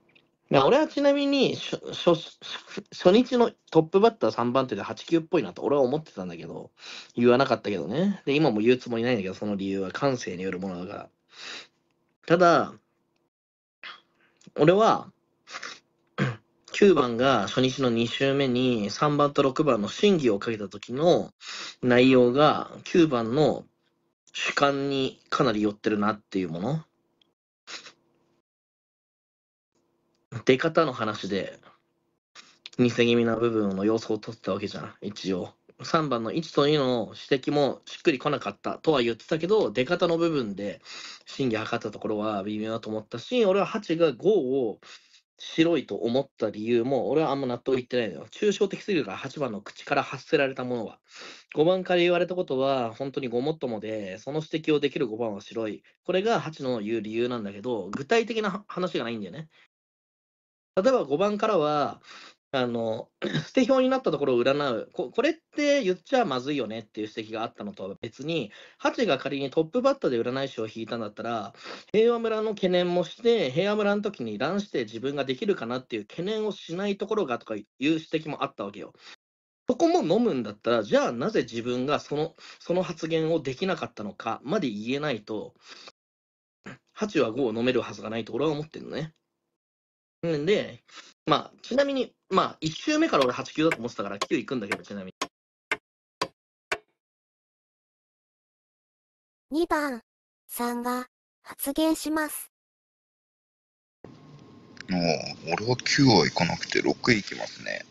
俺はちなみに初日のトップバッター3番手で8、9っぽいなと俺は思ってたんだけど、言わなかったけどね。で、今も言うつもりないんだけど、その理由は感性によるものだから。ただ、俺は、9番が初日の2周目に3番と6番の審議をかけた時の内容が9番の主観にかなり寄ってるなっていうもの。出方の話で偽気味な部分の要素を取ってたわけじゃん、一応。3番の1と2の指摘もしっくりこなかったとは言ってたけど、出方の部分で審議測ったところは微妙だと思ったし、俺は8が5を白いと思った理由も俺はあんま納得いってないのよ。抽象的すぎるから8番の口から発せられたものは。5番から言われたことは本当にごもっともで、その指摘をできる5番は白い。これが8の言う理由なんだけど、具体的な話がないんだよね。例えば5番からは、捨て表になったところを占うこれって言っちゃまずいよねっていう指摘があったのとは別に、8が仮にトップバッターで占い師を引いたんだったら、平和村の懸念もして、平和村の時に乱して自分ができるかなっていう懸念をしないところがとかいう指摘もあったわけよ。そこも飲むんだったら、じゃあなぜ自分がその発言をできなかったのかまで言えないと、8は5を飲めるはずがないと俺は思ってるのね。んで、ちなみに、1周目から俺8、9だと思ってたから9行くんだけど、ちなみに。2番、3が発言します。 俺は9は行かなくて6行きますね。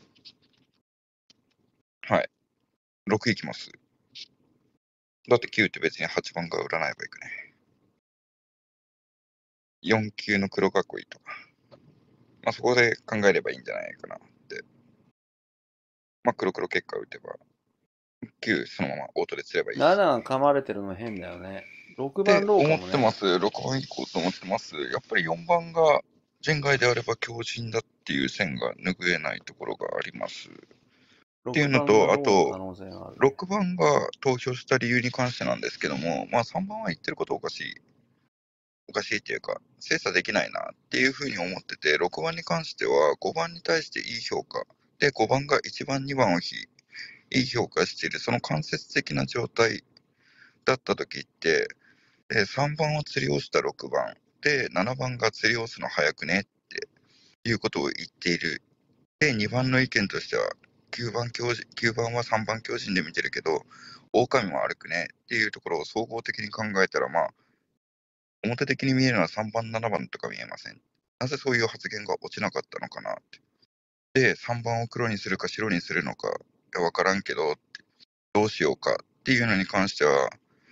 はい。6行きます。だって9って別に8番が占えばいくね。4級の黒囲いとか。そこで考えればいいんじゃないかなって。黒結果を打てば、9そのままオートで釣ればいいし。 7が噛まれてるの変だよね。6番ローかもね。 思ってます。6番行こうと思ってます。やっぱり4番が人外であれば強靭だっていう線が拭えないところがあります。っていうのと、あと、6番が投票した理由に関してなんですけども、3番は言ってることおかしいっていうか、精査できないなっていうふうに思ってて、6番に関しては5番に対していい評価。で、5番が1番、2番をいい評価している、その間接的な状態だったときって、3番を釣り押した6番。で、7番が釣り押すの早くねっていうことを言っている。で、2番の意見としては、9番は3番強靭で見てるけど、狼も悪くねっていうところを総合的に考えたら、表的に見えるのは3番、7番とか見えません。なぜそういう発言が落ちなかったのかなって。で、3番を黒にするか白にするのか、わからんけど、どうしようかっていうのに関しては、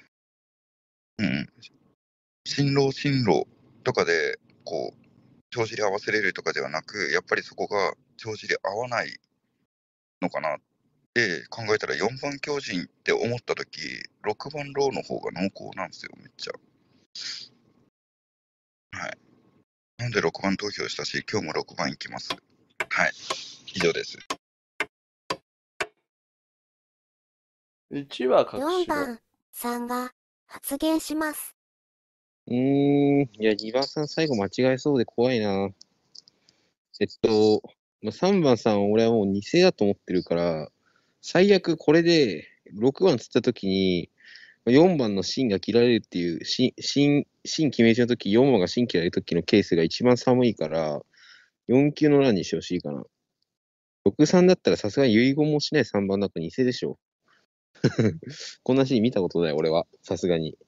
新郎とかで、帳尻合わせれるとかではなく、やっぱりそこが帳尻合わないのかなって考えたら、4番強靭って思ったとき、6番ローの方が濃厚なんですよ、めっちゃ。はい。なんで6番投票したし、今日も6番行きます。はい。以上です。 1は隠しろ。 4番、3が発言します。 いや、2番さん最後間違えそうで怖いな。3番さん俺はもう偽だと思ってるから、最悪これで6番釣った時に、4番の芯が切られるっていう、芯決め打ちの時、4番が芯切られる時のケースが一番寒いから、4級の欄にしてほしいかな。6、3だったらさすがに遺言もしない3番だと偽でしょ。こんなシーン見たことない、俺は。さすがに。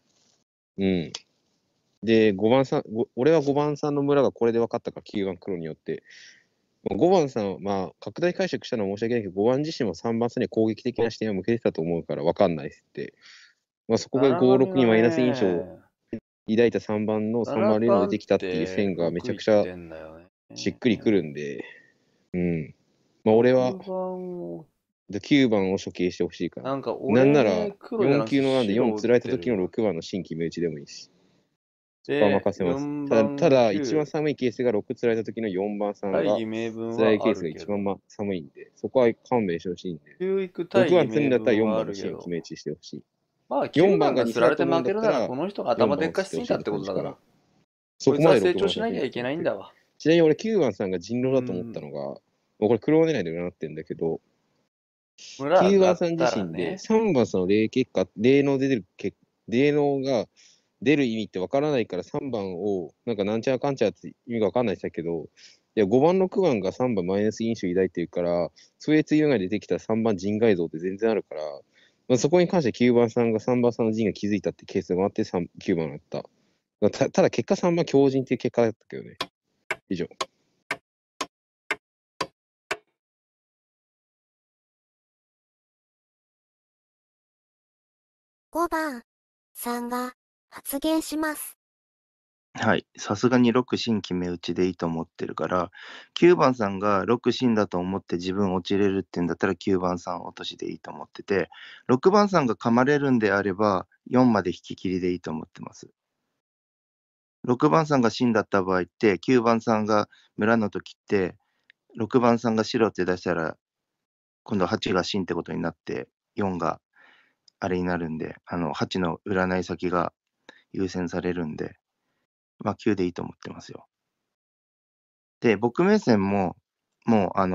で、俺は5番さんの村がこれで分かったか、9番黒によって。5番さんは、拡大解釈したのは申し訳ないけど、5番自身も3番さんに攻撃的な視点は向けてたと思うから分かんないですって。そこが5、6にマイナス印象を抱いた3番の3番連の出てきたっていう線がめちゃくちゃしっくりくるんで、俺は9番を処刑してほしいから。なんなら4級の欄で4つられた時の6番の新規目打ちでもいいし。そこは任せます。ただ、一番寒いケースが6つられた時の4番さんが、辛いケースが一番寒いんで、そこは勘弁してほしいんで。6番積んだったら4番の新規目打ちしてほしい。 4番が釣られて負けるなら、この人が頭でっかしすぎたってことだから。 そこまで成長しなきゃいけないんだわ。 ちなみに俺9番さんが人狼だと思ったのが、もうこれ黒狙いで占ってるんだけど、9番さん自身で3番さんの霊能が出る意味ってわからないから3番をなんちゃらかんちゃらって意味がわかんないでしたけど、いや5番6番が3番マイナス因子を抱いてるから、そういう次元が出てきた3番人外像って全然あるから、まあ、そこに関して9番さんが3番さんの人が気づいたってケースがあって9番だった。ただ結果3番強靭っていう結果だったけどね。以上。 5番さんが発言します。 はい。さすがに6進決め打ちでいいと思ってるから、9番さんが6進だと思って自分落ちれるってんだったら9番さん落としでいいと思ってて、6番さんが噛まれるんであれば4まで引き切りでいいと思ってます。6番さんが進だった場合って9番さんが村の時って6番さんが白って出したら今度8が進ってことになって4があれになるんで、8の占い先が優先されるんで、まあ9でいいと思ってますよ。で、僕目線も、もう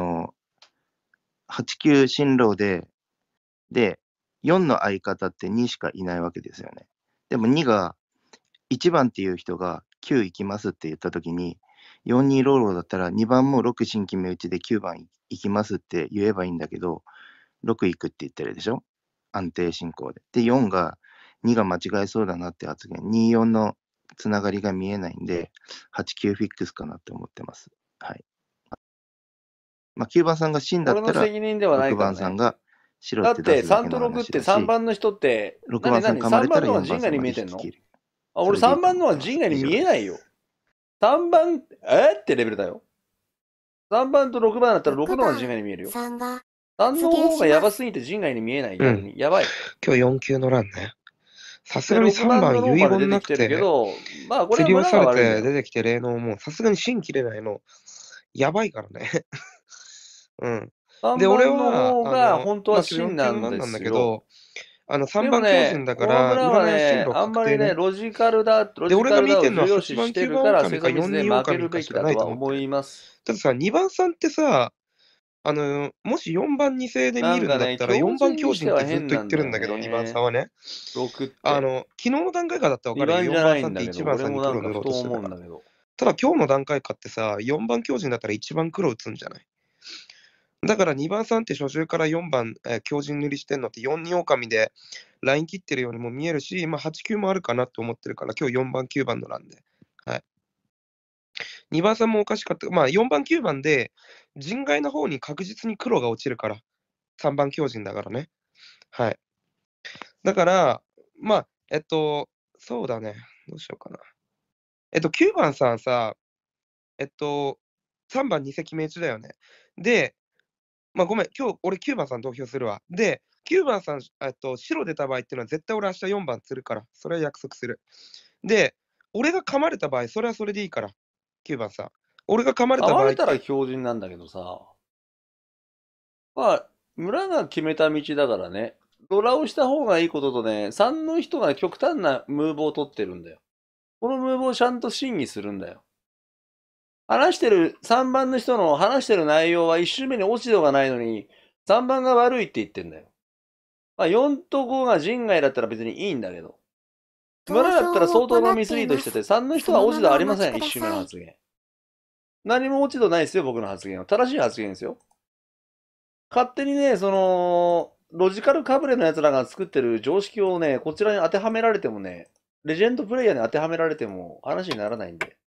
8、9進路で、4の相方って2しかいないわけですよね。でも2が、1番っていう人が9行きますって言ったときに、4、2ローローだったら2番も6進決め打ちで9番行きますって言えばいいんだけど、6行くって言ってるでしょ、安定進行で。で、4が、2が間違えそうだなって発言。2、4のつながりが見えないんで、8、9フィックスかなって思ってます。はい。まあ、9番さんが死んだったら、6番さんが白って出すだけの話だし。 だって3と6って3番の人って、 6番さん噛まれたら4番さんまで引き切る。 俺3番のは陣外に見えないよ。3番、ってレベルだよ。3番と6番だったら6の方が陣外に見えるよ。3の方がやばすぎて陣外に見えない。逆に。やばい。 今日4級の欄ね。さすがに3番遺言なくて、 まあこれ釣り押されはて出てきて霊能も、さすがに芯切れないの、やばいからね。うん。で、俺は、 本当は芯なんですけど、3番強靭だから、占い進路あんまりね、ロジカルだを重要視してるから、セサミスで負けるべきだとは思います。 たださ、2番さんってさ、もし4番2世で見るんだったら、4番強靭ってずっと言ってるんだけど、2番さんはね。昨日の段階下だったら分かるよ。4番さんって1番さんに黒塗ろうとしてたから。ただ今日の段階下ってさ、4番強靭だったら1番黒打つんじゃない？だから2番さんって初週から4番、強靭塗りしてんのって4、2狼でライン切ってるようにも見えるし、まあ、8、9もあるかなと思ってるから、今日4番、9番の欄で。はい。2番さんもおかしかった。まあ、4番、9番で人外の方に確実に黒が落ちるから。3番強靭だからね。はい。だから、まあ、そうだね。どうしようかな。9番さんさ、3番2席目打ちだよね。で、まあごめん、今日俺9番さん投票するわ。で、9番さん、白出た場合っていうのは絶対俺明日4番釣るから、それは約束する。で、俺が噛まれた場合、それはそれでいいから、9番さん。俺が噛まれた場合。 噛まれたら強靭なんだけどさ。まあ、村が決めた道だからね。ドラをした方がいいこととね、3の人が極端なムーブを取ってるんだよ。このムーブをちゃんと審議するんだよ。3番の人の話してる内容は1周目に落ち度がないのに、3番が悪いって言ってんだよ。まあ、4と5が人外だったら別にいいんだけど。村だったら相当なミスリードしてて、3の人は落ち度ありません、1周目の発言。何も落ち度ないですよ、僕の発言は。正しい発言ですよ。勝手にね、ロジカルかぶれの奴らが作ってる常識をね、こちらに当てはめられてもね、レジェンドプレイヤーに当てはめられても話にならないんで。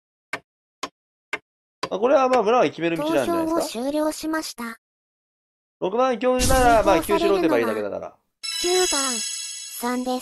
これはまあ村が決める道なんじゃないですか。 投票を終了しました。 6番教授ならまあ9しろってばいいだけだから。 9番3です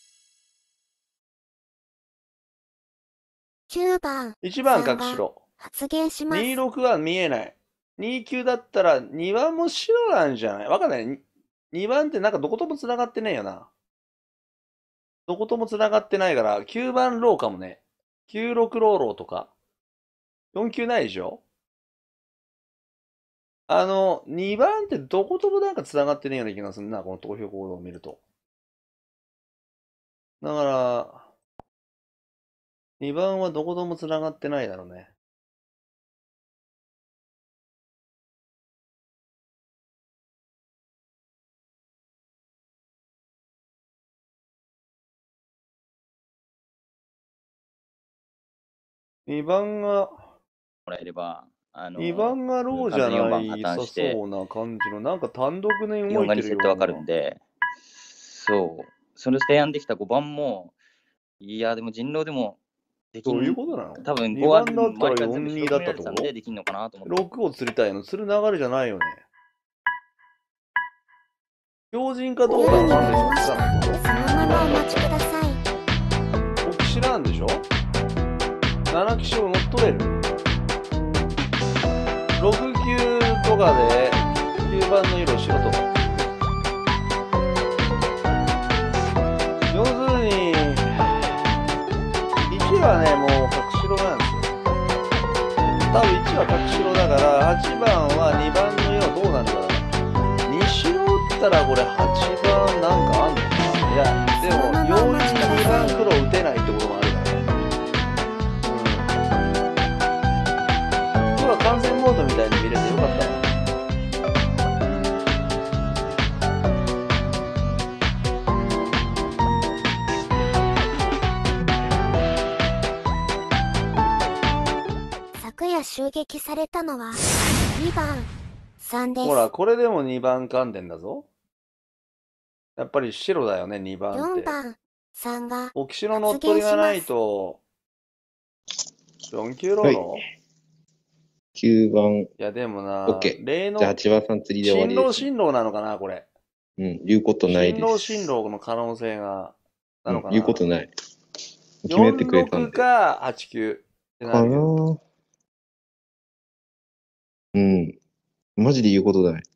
。9番 1番隠しろ。 発言します。 26は見えない。29だったら2番も白なんじゃない？わかんない。2番ってなんかどことも繋がってねえよな。どことも繋がってないから、9番ローかもね。96ローローとか。4級ないでしょ？2番ってどこともなんか繋がってねえような気がするな、この投票行動を見ると。だから、2番はどことも繋がってないだろうね。 2番が、 もらえれば、 2番がローじゃ完全に4番ないさ破綻して、 そうな感じの、なんか単独で動 4 いが2セットわてるような。 かるんで、そう。それで選んできた5番も、いや、でも人狼でもできん、 どういうことなの多分 ?2 5は番だったら周りから全部 4-2 広だったってこめられてたんで、できんのかなと思っとて。 ?6 を釣りたいの釣る流れじゃないよね。標準かどうか夜にの判なり断しかました。 つかないそのままお待ちください。 と。オキシなんでしょ ?7 騎士を乗っ取れる。6、9とかで9番の色白とか。要するに、1がね、もう角白なんですよ。多分1は角白だから、8番は2番の色どうなるかな。2白打ったらこれ8番なんかあんのかな。いや、でも4に2番黒打てないってこともあるからね。これは完全モードみたいに見れてよかったな。 昨夜襲撃されたのは2番3です。 ほら、これでも2番関連だぞ。やっぱり白だよね、2番っ 4 て。 番3がオキシの乗っ取りがないと、4級ローロ 9番。 いや、でもな、 OK。 例のじゃあ8番さん釣りで終わり新郎です。 新郎なのかな、これ。 言うことない新郎です。 新郎の可能性が、なのかな。 言うことない。決めてくれたん 46 で。 か8級ってなかなるけど。 マジで言うことない。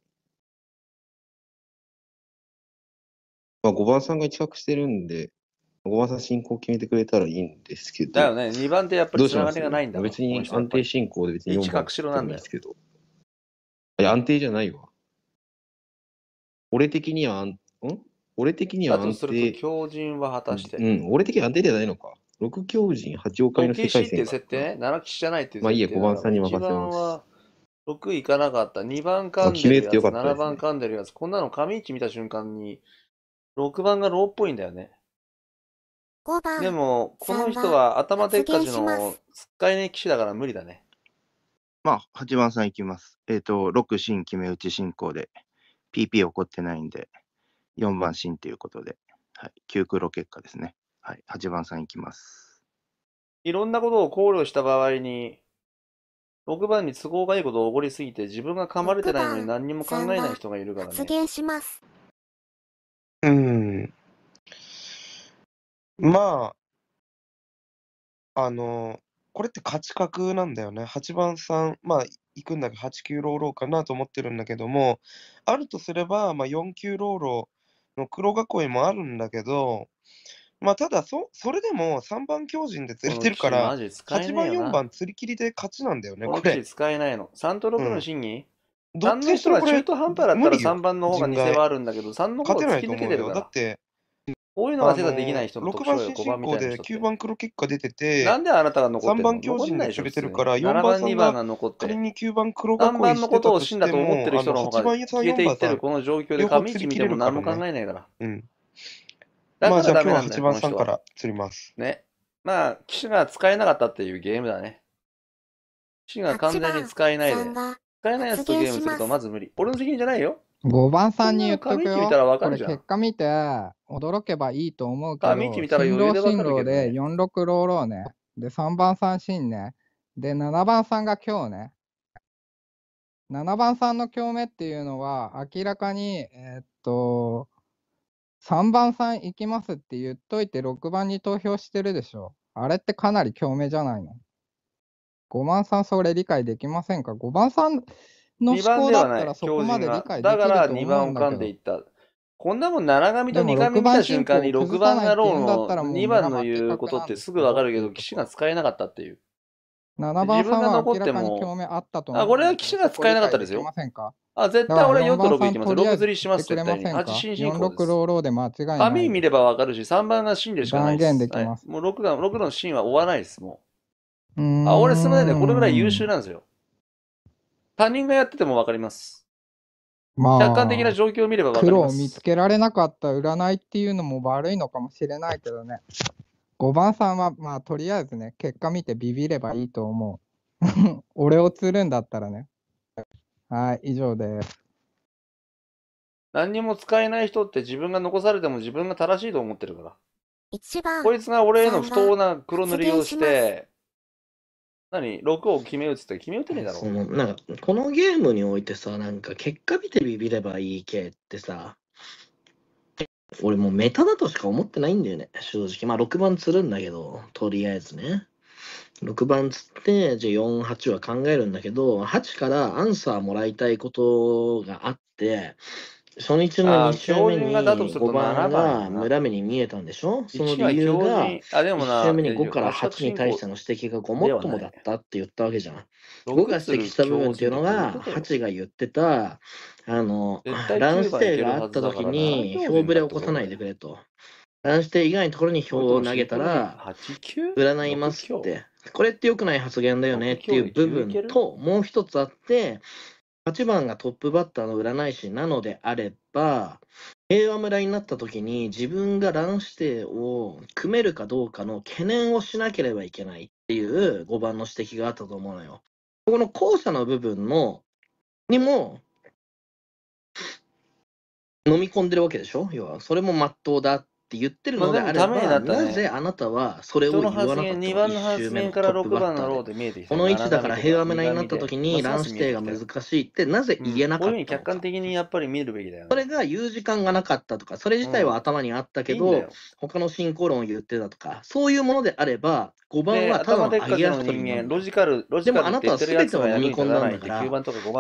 まあ、5番さんが一角してるんで、5番さん進行決めてくれたらいいんですけど。 だよね、2番ってやっぱりつながりがないんだもん。 別に安定進行で別に4番一角白なんだよですけど。いや、安定じゃないわ。俺的には俺的にはだと安すると、 定。 強靭は果たして。 俺的には安定ではないのか。6強靭、8王会の世界っていう線か。 設定ね。7騎士じゃないっていうまあいいや、 設定 5番さんに任せ 1番ます。 は6いかなかった。2番噛んで決めるやつ、 てよかったですね 7番噛んでるやつ。こんなの紙一見た瞬間に、6番がローっぽいんだよね。 5番でも、この人は頭でっかち発言しまの使いね騎士だから無理だね。 まあ、8番さんいきます。6新決め打ち進行で、PP 起こってないんで、4番新ということで、はい、9黒結果ですね。はい、8番さんいきます。 いろんなことを考慮した場合に、6番に都合がいいことが起こりすぎて、自分が噛まれてないのに何にも考えない人がいるからね。 発言します。 まあ、これって勝ち角なんだよね。8番さん、まあ、行くんだけど、8級ローローかなと思ってるんだけども、あるとすれば、まあ、4級ローローの黒囲いもあるんだけど、まあ、ただそれでも3番強靭で釣れてるから、 マジ使え 8番、4 ねえよな。 番釣り切りで勝ちなんだよね、 このこれ。 騎士使えないの。3と6の審議、 どっ 3 ちにしろこれの人が中途半端だったら無理よ 3番の方が偽はあるんだけど、3の方勝てないとが突き抜思うよ。 けてるから。 だって、 こういうのが手ができない人の特 6 徴よ、5 番新進番みた行でいな人って 9。番黒結果出てて、 なんであなたが残って 3 るの？ 番強靭で釣れてるから、4 7 番番、2番さんがが残って。 仮に9番黒囲 3番いのしてたとしことを死んだとても、 思ってる人の方 8 が番さん、 消えてい 4番さん、 ってるこの状況で両方紙一見て釣り切れるからも何も考ね。 えないから。 うん。 だかまあじゃあ今日はらダメなんだよ、 8 この人は。 番さんから釣ります。 ね。まあ、騎士が使えなかったっていうゲームだね。騎士が完全に使えないで。 3が使えないやつとゲームするとまず無理。俺の責任じゃないよ。 5番さんに言っとく紙一見たらよ。これわかるじゃん。 結果見て驚けばいいと思うけど、 紙一見たら余裕でわかるけどね進路で46ローローね。で、3番さん進ね。で、7番さんが今日ね。7番さんの共鳴っていうのは明らかに、3番さん行きますって言っといて6番に投票してるでしょ。あれってかなり共鳴じゃないの。5番さんそれ理解できませんか？ 5 番さんの 2 思考番ではない、 だったらそこ強靭がまで理。解できだからると 2番を思うんだけど噛んでいっ。た。こんなもん7紙とでも 2紙見た瞬間に 6 6番がロー番進行を崩さないって言うんだったらもうの2番の言うことってすぐわかるけど、騎士が使えなかったっていう。 7番さんは明らかに自分が残っても共鳴あったと思う。 あ、これは騎士が使えなかったですよ。 そこ理解できませんか？ あ、絶対俺は4と6いきますよ。6 だから4番さん釣りします、 とりあえず絶対に。8進進行で 46 す。 ローローで間違いない。 紙見ればわかるし、3番が死んでるしかないです。 断言できますはいもう6のシーンは追わないです、もうーんう。あ、俺すみませんね。これぐらい優秀なんですよ。他人がやっててもわかります。 まあ客観的な状況を見ればわかり黒をます。 見つけられなかった占いっていうのも悪いのかもしれないけどね。 5番さんは、まあ、とりあえずね、結果見てビビればいいと思う。俺を釣るんだったらね。はい、以上です。 何にも使えない人って自分が残されても自分が正しいと思ってるから。 1番こいつが俺への不さんが当な黒塗りをし発言します。 て、6を決め打つって決め打てねえだろ。 なんか、このゲームにおいてさ、なんか、結果見てビビればいい系ってさ、俺もうメタだとしか思ってないんだよね、正直。まあ、6番釣るんだけど、とりあえずね。6番釣って、じゃあ4、8は考えるんだけど、8からアンサーもらいたいことがあって、初日の2周目に強靭がだとすると 5番 7番がやな。 村目に見えたんでしょ。その 1は理由強が、 靭。あ、でも 1 な、 周目に5から八 8に対しての指摘がごもっともだったって言ったわけじゃん。5 6 が指摘した部分っていうのが、8が言ってた、乱視定があった時に票ぶれを起こさないでくれと。乱視定以外のところに票を投げたら、占いますって。これって良くない発言だよねっていう部分と、もう一つあって、8番がトップバッターの占い師なのであれば、平和村になった時に自分が乱視定を組めるかどうかの懸念をしなければいけないっていう5番の指摘があったと思うのよ。この後者の部分にも飲み込んでるわけでしょ。要は、それも真っ当だって言ってるのであれば、なぜあなたはそれを言わなかったの。 2番の発言から6番のローで見えてきた。 この位置だから平和村になった時に乱視定が難しいってなぜ言えなかったのか。 客観的にやっぱり見るべきだよね。 それが言う時間がなかったとか、それ自体は頭にあったけど、他の進行論を言ってたとか、そういうものであれば、5番はただの上げ足取りなんだ。でもあなたは全てを飲み込んだんだから、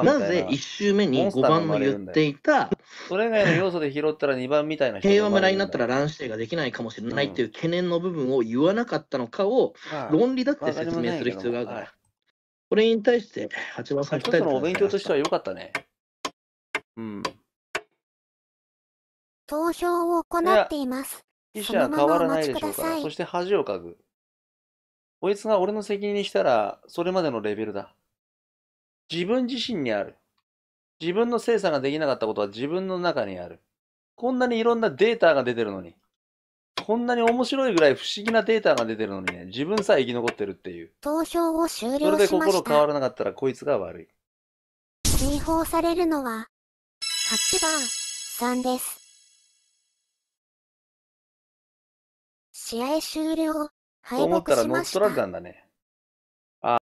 なぜ1周目に5番の言っていた、 それ以外の要素で拾ったら2番みたいな人平和村になったら乱視定ができないかもしれないっていう懸念の部分を言わなかったのかを、論理だって説明する必要があるから。これに対して、8番さん一つのお勉強としては良かったね。うん。 投票を行っています。 意思は変わらないでしょうから。そして恥をかく。こいつが俺の責任にしたら、それまでのレベルだ。自分自身にある。自分の精査ができなかったことは自分の中にある。こんなにいろんなデータが出てるのに。こんなに面白いぐらい不思議なデータが出てるのにね、自分さえ生き残ってるっていう。 投票を終了しました。 それで心変わらなかったらこいつが悪い。 追放されるのは、8番さんです。試合終了。 と思ったら乗っ取られたんだね。